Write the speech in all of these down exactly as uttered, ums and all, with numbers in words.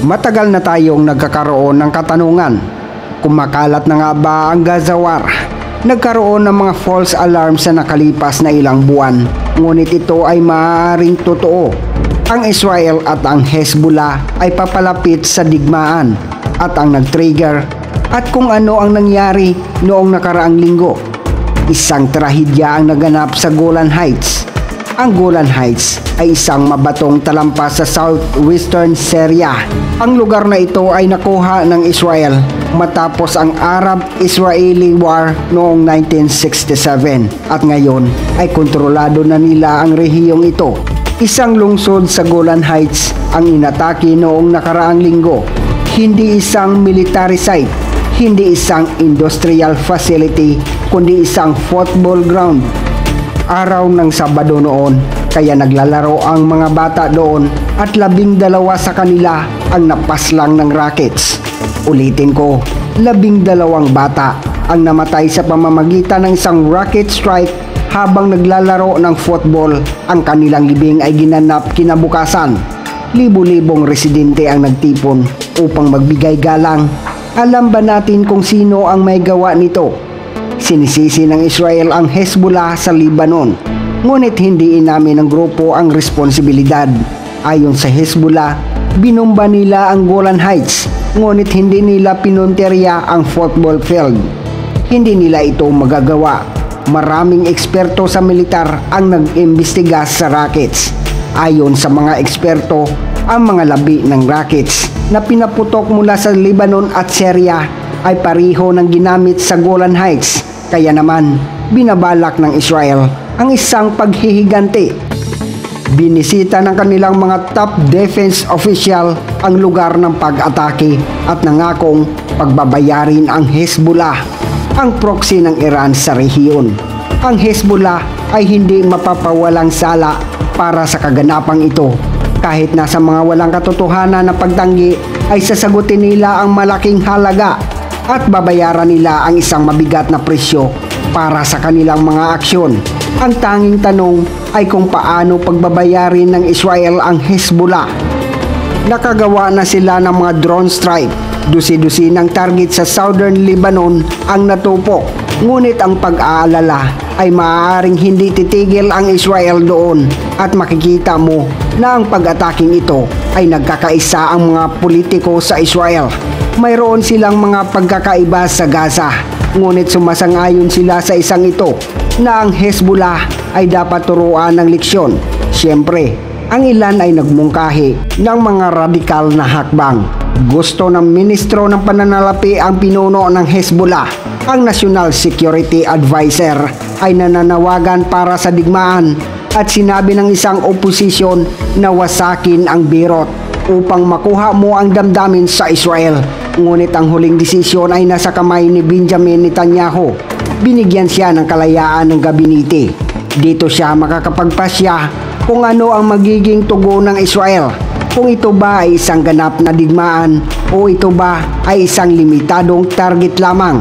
Matagal na tayong nagkakaroon ng katanungan. Kumakalat na nga ba ang Gaza War? Nagkaroon ng mga false alarms sa nakalipas na ilang buwan, ngunit ito ay maaaring totoo. Ang Israel at ang Hezbollah ay papalapit sa digmaan at ang nag-trigger at kung ano ang nangyari noong nakaraang linggo. Isang trahedya ang naganap sa Golan Heights. Ang Golan Heights ay isang mabatong talampas sa southwestern Syria. Ang lugar na ito ay nakuha ng Israel matapos ang Arab-Israeli War noong nineteen sixty-seven at ngayon ay kontrolado na nila ang rehiyong ito. Isang lungsod sa Golan Heights ang inatake noong nakaraang linggo. Hindi isang military site, hindi isang industrial facility, kundi isang football ground. Araw ng Sabado noon, kaya naglalaro ang mga bata doon at labing dalawa sa kanila ang napaslang ng rockets. Ulitin ko, labing dalawang bata ang namatay sa pamamagitan ng isang rocket strike habang naglalaro ng football. Ang kanilang libing ay ginanap kinabukasan. Libo-libong residente ang nagtipon upang magbigay galang. Alam ba natin kung sino ang may gawa nito? Sinisisi ng Israel ang Hezbollah sa Lebanon, ngunit hindi inamin ng grupo ang responsibilidad. Ayon sa Hezbollah, binomba nila ang Golan Heights, ngunit hindi nila pinunterya ang football field. Hindi nila ito magagawa. Maraming eksperto sa militar ang nag-imbestiga sa rockets. Ayon sa mga eksperto, ang mga labi ng rockets na pinaputok mula sa Lebanon at Syria ay pareho ng ginamit sa Golan Heights. Kaya naman, binabalak ng Israel ang isang paghihiganti. Binisita ng kanilang mga top defense official ang lugar ng pag-atake at nangakong pagbabayarin ang Hezbollah, ang proxy ng Iran sa rehiyon. Ang Hezbollah ay hindi mapapawalang sala para sa kaganapang ito. Kahit nasa mga walang katotohanan na pagtanggi ay sasagutin nila ang malaking halaga at babayaran nila ang isang mabigat na presyo para sa kanilang mga aksyon. Ang tanging tanong ay kung paano pagbabayarin ng Israel ang Hezbollah. Nakagawa na sila ng mga drone strike. Dusi-dusi ng target sa southern Lebanon ang natupok. Ngunit ang pag-aalala ay maaaring hindi titigil ang Israel doon at makikita mo na ang pag-ataking ito ay nagkakaisa ang mga politiko sa Israel. Mayroon silang mga pagkakaiba sa Gaza, ngunit sumasang-ayon sila sa isang ito na ang Hezbollah ay dapat turuan ng leksyon. Siyempre, ang ilan ay nagmungkahi ng mga radikal na hakbang. Gusto ng Ministro ng Pananalapi ang pinuno ng Hezbollah. Ang National Security Advisor ay nananawagan para sa digmaan at sinabi ng isang oposisyon na wasakin ang birot upang makuha mo ang damdamin sa Israel. Ngunit ang huling desisyon ay nasa kamay ni Benjamin Netanyahu. Binigyan siya ng kalayaan ng gabinete. Dito siya makakapagpasya kung ano ang magiging tugon ng Israel. Kung ito ba ay isang ganap na digmaan o ito ba ay isang limitadong target lamang.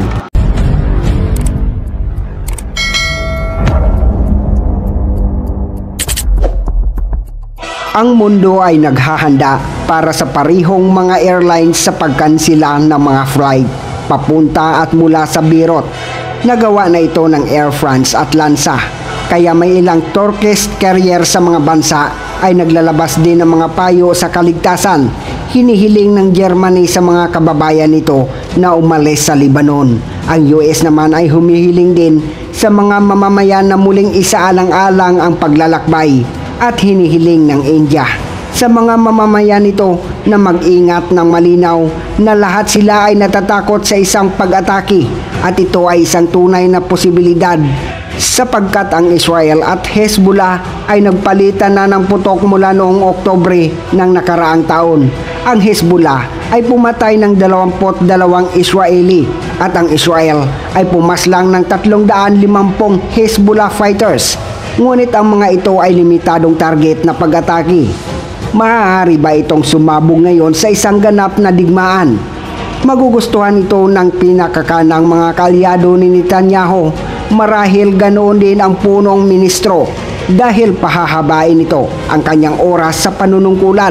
Ang mundo ay naghahanda para sa parihong mga airlines sa pagkansila ng mga flight papunta at mula sa Beirut. Nagawa na ito ng Air France at Lanza, kaya may ilang Turkish carrier sa mga bansa ay naglalabas din ng mga payo sa kaligtasan. Hinihiling ng Germany sa mga kababayan nito na umalis sa Lebanon. Ang U S naman ay humihiling din sa mga mamamayan na muling isaalang-alang ang paglalakbay at hinihiling ng India sa mga mamamayan nito na mag-ingat ng malinaw na lahat sila ay natatakot sa isang pag-atake at ito ay isang tunay na posibilidad sapagkat ang Israel at Hezbollah ay nagpalitan na ng putok mula noong Oktubre ng nakaraang taon. Ang Hezbollah ay pumatay ng dalawamput dalawang Israeli at ang Israel ay pumaslang ng tatlong daan limampung Hezbollah fighters. Ngunit ang mga ito ay limitadong target na pag-atake. Maaari ba itong sumabog ngayon sa isang ganap na digmaan? Magugustuhan ito ng pinakakanang mga kaalyado ni Netanyahu. Marahil ganoon din ang punong ministro dahil pahahabain ito ang kanyang oras sa panunungkulan.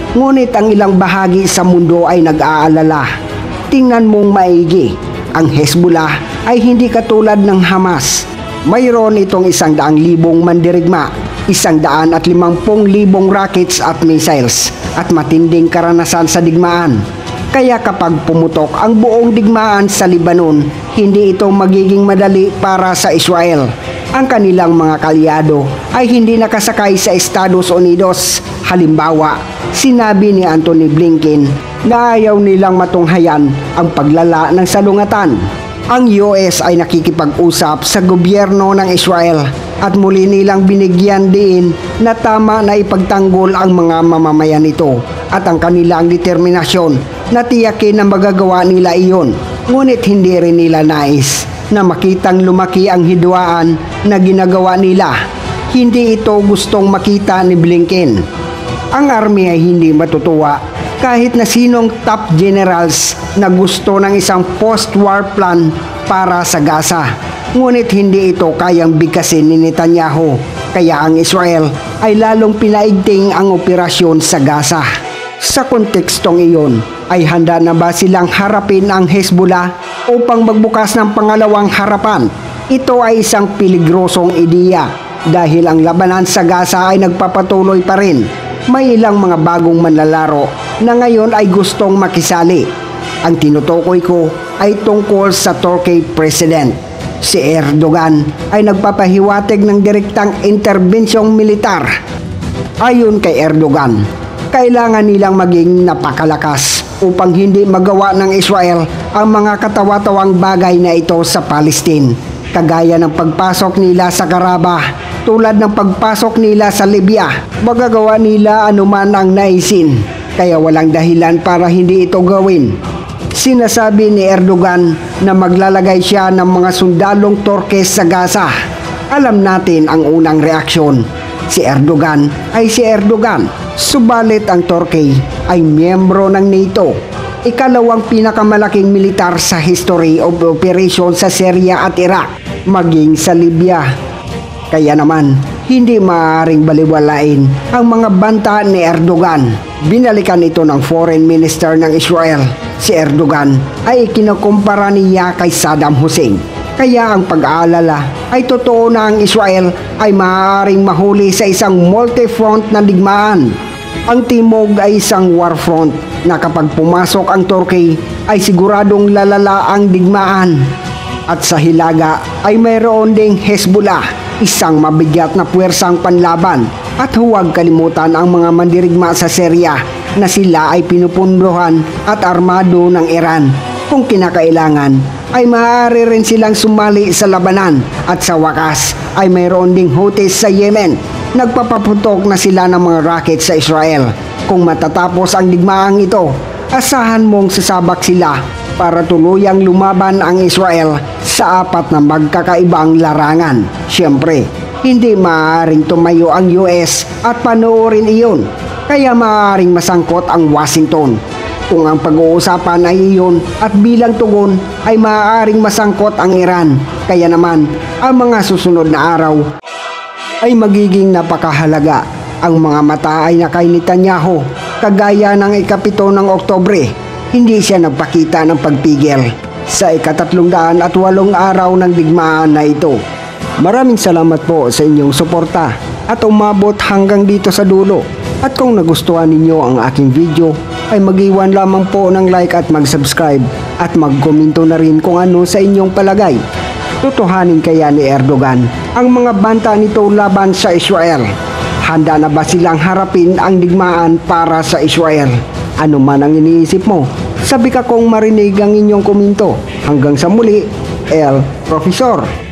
Ngunit ang ilang bahagi sa mundo ay nag-aalala. Tingnan mong maigi, ang Hezbollah ay hindi katulad ng Hamas. Mayroon itong isang daang libong mandirigma, isang daan at limampung libong rockets at missiles, at matinding karanasan sa digmaan. Kaya kapag pumutok ang buong digmaan sa Lebanon, hindi ito magiging madali para sa Israel. Ang kanilang mga kalyado ay hindi nakasakay sa Estados Unidos. Halimbawa, sinabi ni Antony Blinken na ayaw nilang matunghayan ang paglala ng salungatan. Ang U S ay nakikipag-usap sa gobyerno ng Israel at muli nilang binigyan din na tama na ipagtanggol ang mga mamamayan nito at ang kanilang determinasyon na tiyakin na magagawa nila iyon. Ngunit hindi rin nila nais na makitang lumaki ang hidwaan na ginagawa nila. Hindi ito gustong makita ni Blinken. Ang army ay hindi matutuwa kahit na sinong top generals na gusto ng isang post-war plan para sa Gaza. Ngunit hindi ito kayang bigkasin ni Netanyahu. Kaya ang Israel ay lalong pinaigting ang operasyon sa Gaza. Sa kontekstong iyon, ay handa na ba silang harapin ang Hezbollah upang magbukas ng pangalawang harapan? Ito ay isang peligrosong ideya dahil ang labanan sa Gaza ay nagpapatuloy pa rin. May ilang mga bagong manlalaro na ngayon ay gustong makisali. Ang tinutukoy ko ay tungkol sa Turkey President. Si Erdogan ay nagpapahiwatig ng direktang interbensyong militar. Ayon kay Erdogan, kailangan nilang maging napakalakas upang hindi magawa ng Israel ang mga katawa-tawang bagay na ito sa Palestine, kagaya ng pagpasok nila sa Karabah, tulad ng pagpasok nila sa Libya. Magagawa nila anuman ang naisin, kaya walang dahilan para hindi ito gawin. Sinasabi ni Erdogan na maglalagay siya ng mga sundalong Turkes sa Gaza. Alam natin ang unang reaksyon. Si Erdogan ay si Erdogan. Subalit ang Turkey ay miyembro ng NATO, ikalawang pinakamalaking militar sa history of operation sa Syria at Iraq, maging sa Libya. Kaya naman, hindi maaaring baliwalain ang mga banta ni Erdogan. Binalikan ito ng Foreign Minister ng Israel. Si Erdogan ay ikinukumpara niya kay Saddam Hussein. Kaya ang pag-aalala ay totoo na ang Israel ay maaaring mahuli sa isang multi-front na digmaan. Ang timog ay isang war front na kapag pumasok ang Turkey ay siguradong lalala ang digmaan. At sa hilaga ay mayroon ding Hezbollah, isang mabigat na puwersang panlaban. At huwag kalimutan ang mga mandirigma sa Syria na sila ay pinupunduhan at armado ng Iran. Kung kinakailangan, ay maaari rin silang sumali sa labanan. At sa wakas, ay mayroon ding Houthis sa Yemen. Nagpapaputok na sila ng mga rocket sa Israel. Kung matatapos ang digmaang ito, asahan mong sasabak sila para tuluyang lumaban ang Israel sa apat na magkakaibang larangan. Siyempre, hindi maaaring tumayo ang U S at panoorin iyon. Kaya maaaring masangkot ang Washington. Kung ang pag-uusapan ay iyon at bilang tugon ay maaaring masangkot ang Iran. Kaya naman, ang mga susunod na araw ay magiging napakahalaga. Ang mga mata ay na kay Netanyahu. Kagaya ng ikapito ng Oktubre, hindi siya nagpakita ng pagpigil sa ikatatlong daan at walong araw ng digmaan na ito. Maraming salamat po sa inyong suporta at umabot hanggang dito sa dulo. At kung nagustuhan ninyo ang aking video, ay mag-iwan lamang po ng like at mag-subscribe at mag-komento na rin kung ano sa inyong palagay. Tutuhanin kaya ni Erdogan ang mga banta nito laban sa Israel? Handa na ba silang harapin ang digmaan para sa Israel? Ano man ang iniisip mo? Sabi ka kong marinig ang inyong komento. Hanggang sa muli, El Profesor.